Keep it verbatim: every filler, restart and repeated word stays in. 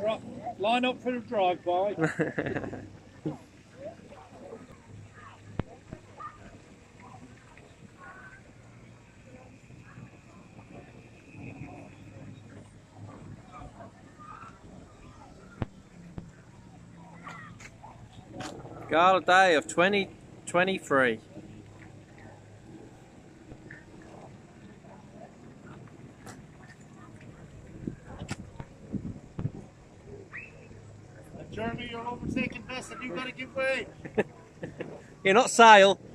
Right, line up for the drive-by. Gala Day of twenty twenty-three. Jeremy, you're overtaking Bess and you've got to give way. You're not Sale.